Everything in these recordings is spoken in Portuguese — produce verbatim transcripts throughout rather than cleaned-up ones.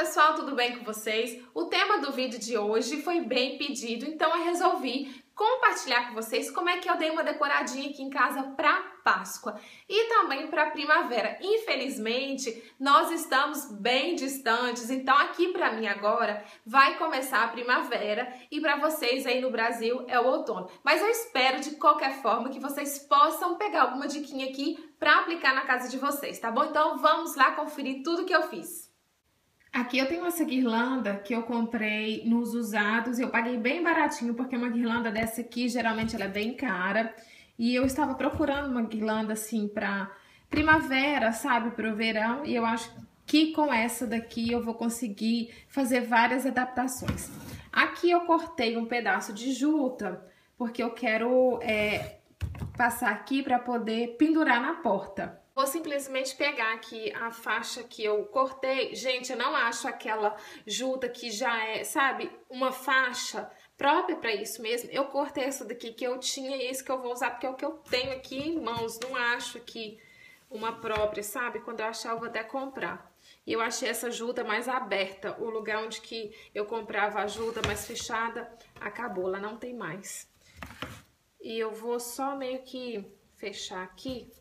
pessoal, tudo bem com vocês? O tema do vídeo de hoje foi bem pedido, então eu resolvi compartilhar com vocês como é que eu dei uma decoradinha aqui em casa para Páscoa e também para primavera. Infelizmente, nós estamos bem distantes, então aqui para mim agora vai começar a primavera e para vocês aí no Brasil é o outono. Mas eu espero de qualquer forma que vocês possam pegar alguma diquinha aqui para aplicar na casa de vocês, tá bom? Então vamos lá conferir tudo que eu fiz. Aqui eu tenho essa guirlanda que eu comprei nos usados e eu paguei bem baratinho, porque uma guirlanda dessa aqui, geralmente ela é bem cara. E eu estava procurando uma guirlanda assim pra primavera, sabe, pro verão. E eu acho que com essa daqui eu vou conseguir fazer várias adaptações. Aqui eu cortei um pedaço de juta, porque eu quero é, passar aqui pra poder pendurar na porta. Vou simplesmente pegar aqui a faixa que eu cortei. Gente, eu não acho aquela juta que já é, sabe, uma faixa própria para isso mesmo. Eu cortei essa daqui que eu tinha e esse que eu vou usar porque é o que eu tenho aqui em mãos. Não acho aqui uma própria, sabe? Quando eu achar eu vou até comprar. E eu achei essa juta mais aberta. O lugar onde que eu comprava a juta mais fechada, acabou, ela não tem mais. E eu vou só meio que fechar aqui.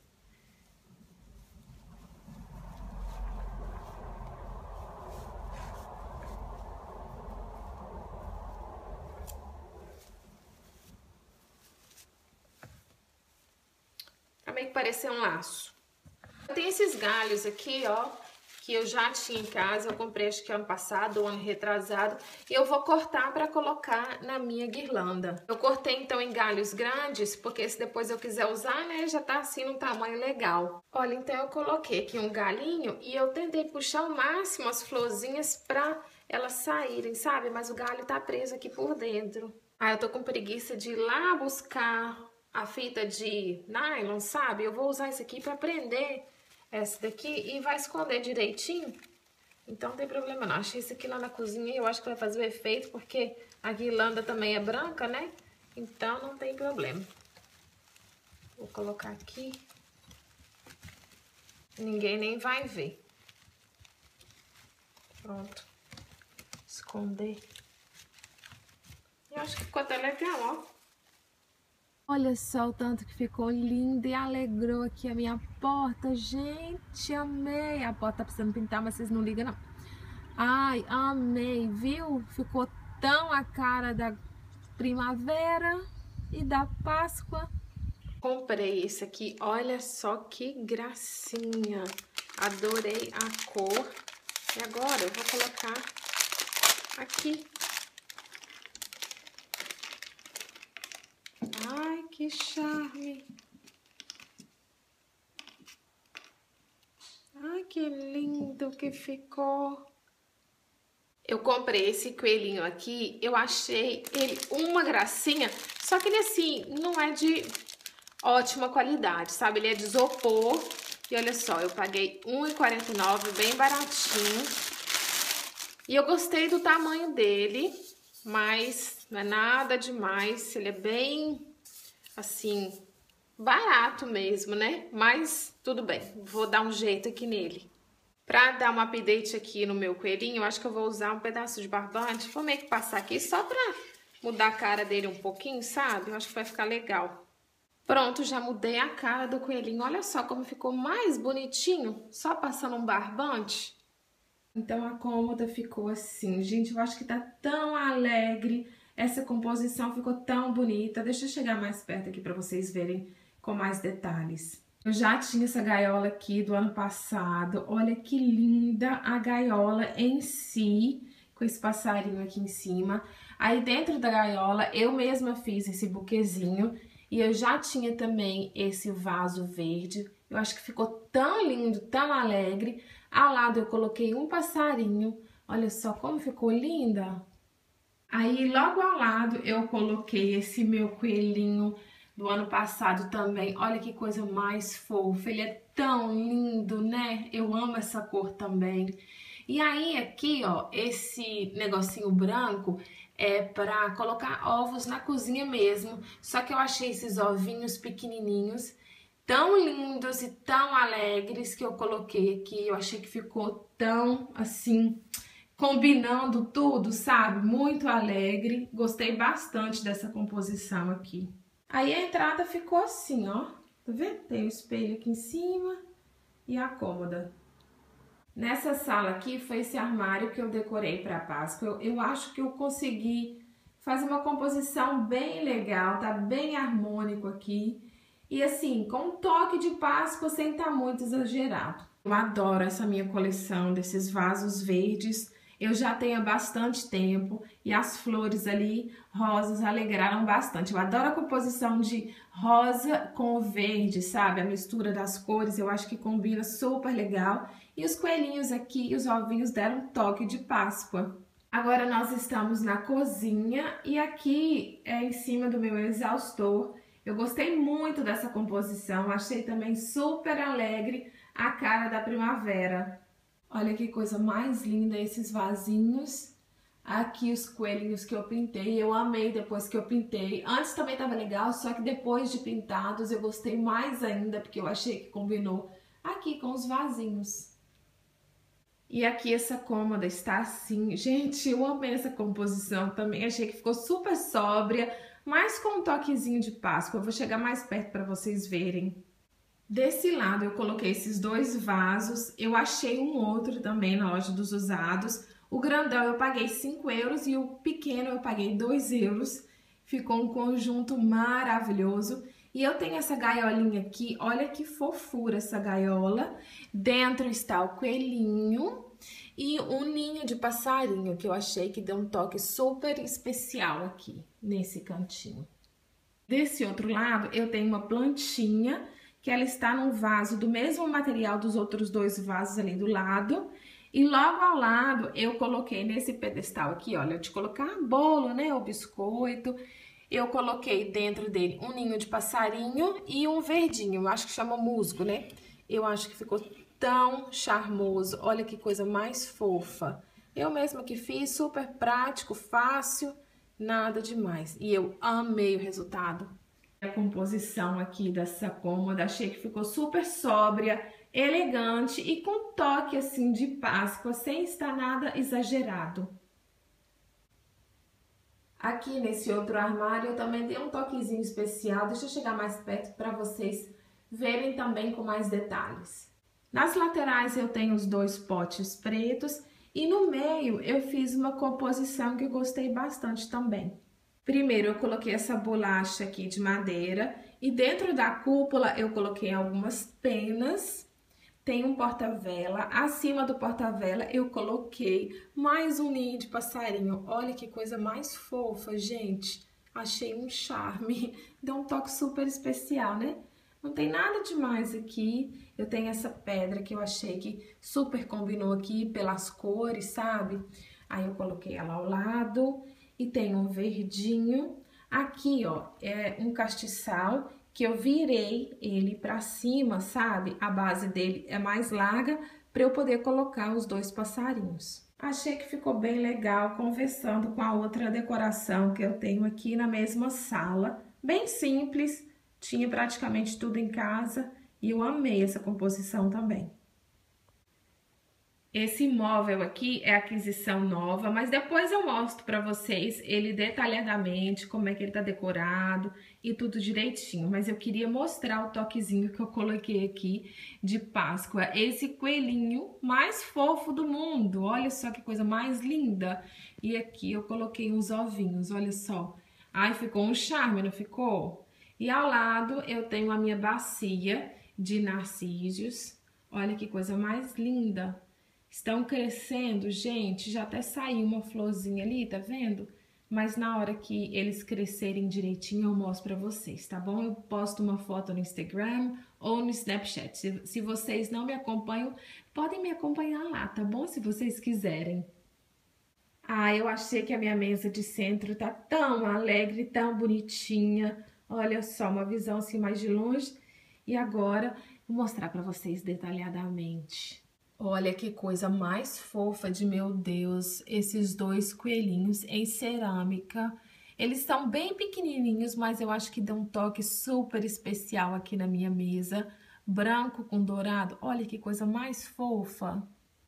Meio que parecer um laço. Eu tenho esses galhos aqui, ó, que eu já tinha em casa, eu comprei acho que ano passado ou ano retrasado, e eu vou cortar para colocar na minha guirlanda. Eu cortei então em galhos grandes, porque se depois eu quiser usar, né, já tá assim num tamanho legal. Olha, então eu coloquei aqui um galinho e eu tentei puxar ao máximo as florzinhas para elas saírem, sabe? Mas o galho tá preso aqui por dentro. Ah, eu tô com preguiça de ir lá buscar a fita de nylon, sabe? Eu vou usar isso aqui para prender essa daqui e vai esconder direitinho. Então não tem problema não. Achei isso aqui lá na cozinha e eu acho que vai fazer o efeito porque a guirlanda também é branca, né? Então não tem problema. Vou colocar aqui. Ninguém nem vai ver. Pronto. Esconder. Eu acho que ficou até legal, ó. Olha só o tanto que ficou lindo e alegrou aqui a minha porta. Gente, amei. A porta tá precisando pintar, mas vocês não ligam, não. Ai, amei, viu? Ficou tão a cara da primavera e da Páscoa. Comprei esse aqui. Olha só que gracinha. Adorei a cor. E agora eu vou colocar aqui. Ai, que charme! Ai, que lindo que ficou! Eu comprei esse coelhinho aqui, eu achei ele uma gracinha, só que ele assim, não é de ótima qualidade, sabe? Ele é de isopor e olha só, eu paguei um real e quarenta e nove centavos, bem baratinho. E eu gostei do tamanho dele, mas não é nada demais, ele é bem, assim, barato mesmo, né? Mas tudo bem, vou dar um jeito aqui nele. Pra dar um update aqui no meu coelhinho, eu acho que eu vou usar um pedaço de barbante, vou meio que passar aqui só pra mudar a cara dele um pouquinho, sabe? Eu acho que vai ficar legal. Pronto, já mudei a cara do coelhinho, olha só como ficou mais bonitinho, só passando um barbante. Então a cômoda ficou assim, gente, eu acho que tá tão alegre, essa composição ficou tão bonita. Deixa eu chegar mais perto aqui pra vocês verem com mais detalhes. Eu já tinha essa gaiola aqui do ano passado, olha que linda a gaiola em si, com esse passarinho aqui em cima. Aí dentro da gaiola eu mesma fiz esse buquezinho e eu já tinha também esse vaso verde. Eu acho que ficou tão lindo, tão alegre. Ao lado eu coloquei um passarinho, olha só como ficou linda. Aí logo ao lado eu coloquei esse meu coelhinho do ano passado também, olha que coisa mais fofa, ele é tão lindo, né? Eu amo essa cor também. E aí aqui, ó, esse negocinho branco é pra colocar ovos na cozinha mesmo, só que eu achei esses ovinhos pequenininhos tão lindos e tão alegres que eu coloquei aqui. Eu achei que ficou tão, assim, combinando tudo, sabe? Muito alegre. Gostei bastante dessa composição aqui. Aí a entrada ficou assim, ó. Tá vendo? Tem o espelho aqui em cima e a cômoda. Nessa sala aqui foi esse armário que eu decorei para Páscoa. Eu, eu acho que eu consegui fazer uma composição bem legal, tá bem harmônico aqui. E assim, com um toque de Páscoa sem estar muito exagerado. Eu adoro essa minha coleção desses vasos verdes. Eu já tenho há bastante tempo e as flores ali, rosas, alegraram bastante. Eu adoro a composição de rosa com o verde, sabe? A mistura das cores, eu acho que combina super legal. E os coelhinhos aqui, os ovinhos deram um toque de Páscoa. Agora nós estamos na cozinha e aqui é em cima do meu exaustor. Eu gostei muito dessa composição, achei também super alegre a cara da primavera. Olha que coisa mais linda esses vasinhos. Aqui os coelhinhos que eu pintei, eu amei depois que eu pintei. Antes também estava legal, só que depois de pintados eu gostei mais ainda, porque eu achei que combinou aqui com os vasinhos. E aqui essa cômoda está assim. Gente, eu amei essa composição também, achei que ficou super sóbria, mas com um toquezinho de Páscoa. Eu vou chegar mais perto para vocês verem. Desse lado eu coloquei esses dois vasos, eu achei um outro também na loja dos usados. O grandão eu paguei cinco euros e o pequeno eu paguei dois euros. Ficou um conjunto maravilhoso. E eu tenho essa gaiolinha aqui, olha que fofura essa gaiola. Dentro está o coelhinho e um ninho de passarinho que eu achei que deu um toque super especial aqui nesse cantinho. Desse outro lado eu tenho uma plantinha que ela está num vaso do mesmo material dos outros dois vasos ali do lado. E logo ao lado eu coloquei nesse pedestal aqui, olha, de colocar bolo, né, o biscoito. Eu coloquei dentro dele um ninho de passarinho e um verdinho, eu acho que chama musgo, né? Eu acho que ficou tão charmoso, olha que coisa mais fofa. Eu mesma que fiz, super prático, fácil, nada demais. E eu amei o resultado. A composição aqui dessa cômoda, achei que ficou super sóbria, elegante e com toque assim de Páscoa, sem estar nada exagerado. Aqui nesse outro armário eu também dei um toquezinho especial, deixa eu chegar mais perto para vocês verem também com mais detalhes. Nas laterais eu tenho os dois potes pretos e no meio eu fiz uma composição que eu gostei bastante também. Primeiro eu coloquei essa bolacha aqui de madeira e dentro da cúpula eu coloquei algumas penas. Tem um porta-vela, acima do porta-vela eu coloquei mais um ninho de passarinho. Olha que coisa mais fofa, gente. Achei um charme, deu um toque super especial, né? Não tem nada demais aqui. Eu tenho essa pedra que eu achei que super combinou aqui pelas cores, sabe? Aí eu coloquei ela ao lado. E tem um verdinho. Aqui, ó, é um castiçal que eu virei ele pra cima, sabe? A base dele é mais larga para eu poder colocar os dois passarinhos. Achei que ficou bem legal conversando com a outra decoração que eu tenho aqui na mesma sala. Bem simples, tinha praticamente tudo em casa e eu amei essa composição também. Esse móvel aqui é aquisição nova, mas depois eu mostro para vocês ele detalhadamente, como é que ele tá decorado e tudo direitinho. Mas eu queria mostrar o toquezinho que eu coloquei aqui de Páscoa. Esse coelhinho mais fofo do mundo, olha só que coisa mais linda. E aqui eu coloquei uns ovinhos, olha só. Ai, ficou um charme, não ficou? E ao lado eu tenho a minha bacia de narcísios. Olha que coisa mais linda. Estão crescendo, gente, já até saiu uma florzinha ali, tá vendo? Mas na hora que eles crescerem direitinho eu mostro pra vocês, tá bom? Eu posto uma foto no Instagram ou no Snapchat. Se, se vocês não me acompanham, podem me acompanhar lá, tá bom? Se vocês quiserem. Ah, eu achei que a minha mesa de centro tá tão alegre, tão bonitinha. Olha só, uma visão assim mais de longe. E agora, vou mostrar pra vocês detalhadamente. Olha que coisa mais fofa de meu Deus, esses dois coelhinhos em cerâmica. Eles são bem pequenininhos, mas eu acho que dão um toque super especial aqui na minha mesa. Branco com dourado, olha que coisa mais fofa.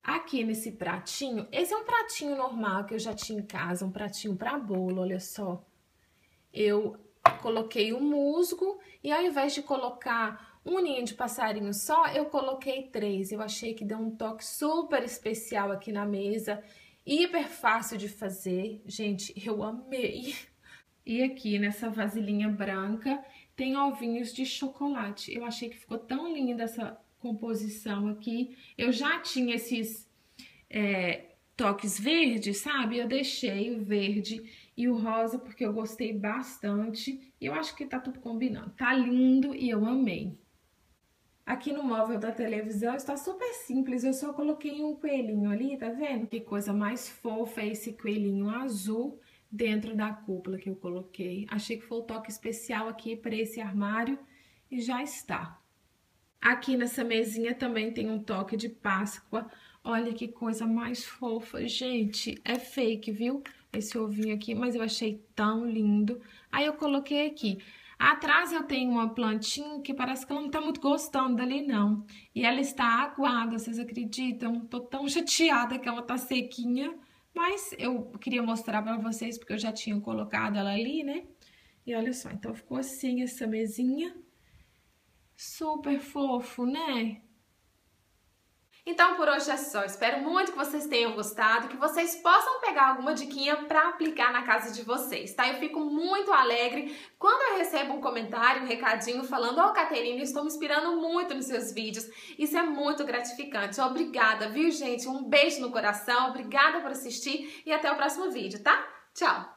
Aqui nesse pratinho, esse é um pratinho normal que eu já tinha em casa, um pratinho para bolo, olha só. Eu coloquei o musgo e ao invés de colocar um ninho de passarinho só, eu coloquei três. Eu achei que deu um toque super especial aqui na mesa, hiper fácil de fazer. Gente, eu amei! E aqui nessa vasilhinha branca tem ovinhos de chocolate. Eu achei que ficou tão linda essa composição aqui. Eu já tinha esses é, toques verdes, sabe? Eu deixei o verde e o rosa porque eu gostei bastante. E eu acho que tá tudo combinando. Tá lindo e eu amei. Aqui no móvel da televisão está super simples, eu só coloquei um coelhinho ali, tá vendo? Que coisa mais fofa é esse coelhinho azul dentro da cúpula que eu coloquei. Achei que foi o toque especial aqui para esse armário e já está. Aqui nessa mesinha também tem um toque de Páscoa. Olha que coisa mais fofa, gente, é fake, viu? Esse ovinho aqui, mas eu achei tão lindo. Aí eu coloquei aqui. Atrás eu tenho uma plantinha que parece que ela não tá muito gostando dali, não. E ela está aguada, vocês acreditam? Tô tão chateada que ela tá sequinha. Mas eu queria mostrar pra vocês porque eu já tinha colocado ela ali, né? E olha só, então ficou assim essa mesinha. Super fofo, né? Então, por hoje é só. Espero muito que vocês tenham gostado, que vocês possam pegar alguma diquinha para aplicar na casa de vocês, tá? Eu fico muito alegre quando eu recebo um comentário, um recadinho falando: ó, Caterina, estou me inspirando muito nos seus vídeos. Isso é muito gratificante. Obrigada, viu, gente? Um beijo no coração, obrigada por assistir e até o próximo vídeo, tá? Tchau!